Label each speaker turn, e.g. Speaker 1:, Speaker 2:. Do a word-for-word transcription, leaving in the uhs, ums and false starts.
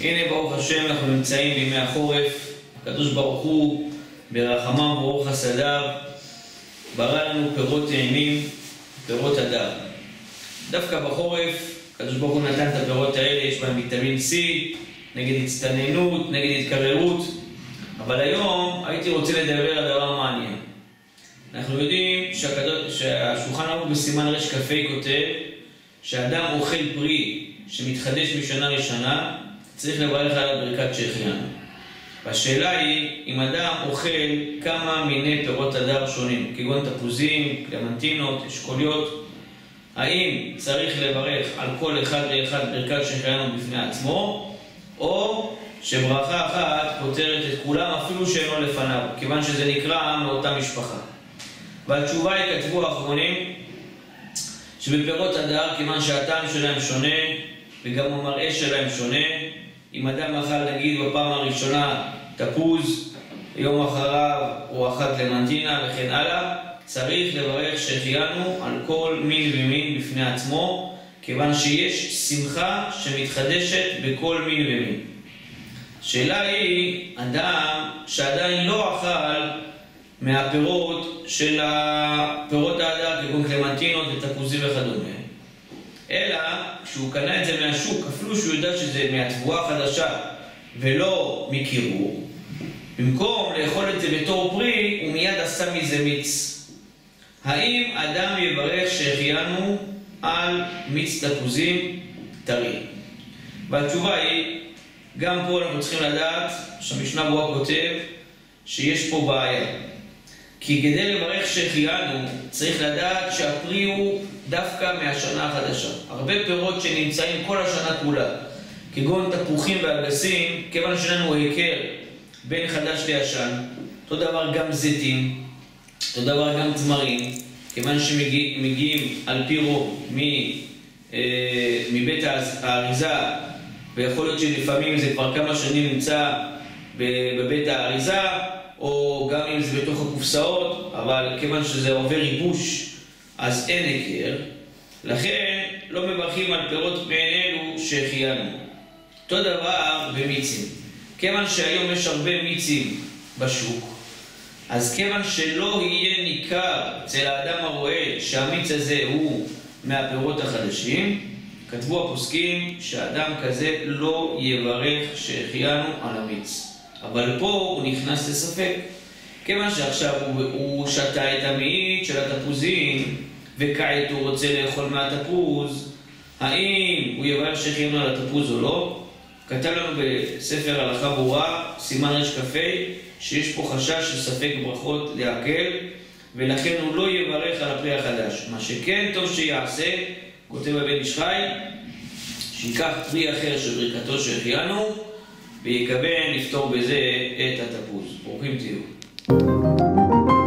Speaker 1: הנה ברוך השם, אנחנו נמצאים בימי החורף. הקדוש ברוך הוא ברחמיו וברוך חסדיו ברא לנו פירות טעימים, פירות הדר. דווקא בחורף הקדוש ברוך הוא נתן את הפירות האלה, יש בהם ויטמין C, נגד הצטננות, נגד התקררות. אבל היום הייתי רוצה לדבר על דבר מעניין. אנחנו יודעים שהקדוש, שהשולחן ערוך בסימן רש כ"ה כותב שאדם אוכל פרי שמתחדש משנה לשנה, צריך לברך על ברכת שהחיינו. והשאלה היא, אם אדם אוכל כמה מיני פירות הדר שונים, כגון תפוזים, קלמנטינות, אשכוליות, האם צריך לברך על כל אחד ואחד ברכת שהחיינו בפני עצמו, או שברכה אחת פותרת את כולם אפילו שאינו לפניו, כיוון שזה נקרא מאותה משפחה? והתשובה היא, כתבו האחרונים, שבפירות הדר, כיוון שהטעם שלהם שונה וגם המראה שלהם שונה, אם אדם אכל נגיד בפעם הראשונה תפוז, יום אחריו הוא אכל קלמנטינה וכן הלאה, צריך לברך שהחיינו על כל מין ומין בפני עצמו, כיוון שיש שמחה שמתחדשת בכל מין ומין. השאלה היא, אדם שעדיין לא אכל מהפירות של הפירות ההדר, כגון קלמנטינות ותפוזים וכדומה, אלא כשהוא קנה את זה מהשוק, אפילו שהוא יודע שזה מהתבואה חדשה ולא מקירור, במקום לאכול את זה בתור פרי, הוא מיד עשה מזה מיץ. האם אדם יברך שהחיינו על מיץ תפוזים טרי? והתשובה היא, גם פה אנחנו צריכים לדעת שהמשנה ברורה כותב שיש פה בעיה. כי כדי לברך שהחיינו צריך לדעת שהפרי הוא דווקא מהשנה החדשה. הרבה פירות שנמצאים כל השנה כולה, כגון תפוחים ואגסים, כיוון שלנו היכר בין חדש לישן, אותו דבר גם זיתים, אותו דבר גם תמרים, כיוון שמגיעים על פי רוב מבית האריזה, ויכול להיות שלפעמים זה כבר כמה שנים נמצא בבית האריזה, או גם אם זה בתוך הקופסאות, אבל כיוון שזה עובר ייבוש, אז אין היכר. לכן לא מברכים על פירות מעין אלו שהחיינו. אותו דבר במיצים. כיוון שהיום יש הרבה מיצים בשוק, אז כיוון שלא יהיה ניכר אצל האדם הרואה שהמיץ הזה הוא מהפירות החדשים, כתבו הפוסקים שהאדם כזה לא יברך שהחיינו על המיץ. אבל פה הוא נכנס לספק. כיוון שעכשיו הוא, הוא שתה את המאית של התפוזים, וכעת הוא רוצה לאכול מהתפוז, האם הוא יברך שהחיינו על התפוז או לא? כתב לנו בספר הלכה ברורה, סימן רש כ"ה, שיש פה חשש שספק ברכות להקל, ולכן הוא לא יברך על הפרי החדש. מה שכן טוב שיעשה, כותב הבן איש חי, שיקח פרי אחר של ברכתו שהחיינו, ויקבל לפתור בזה את התפוז. ברוכים תהיו.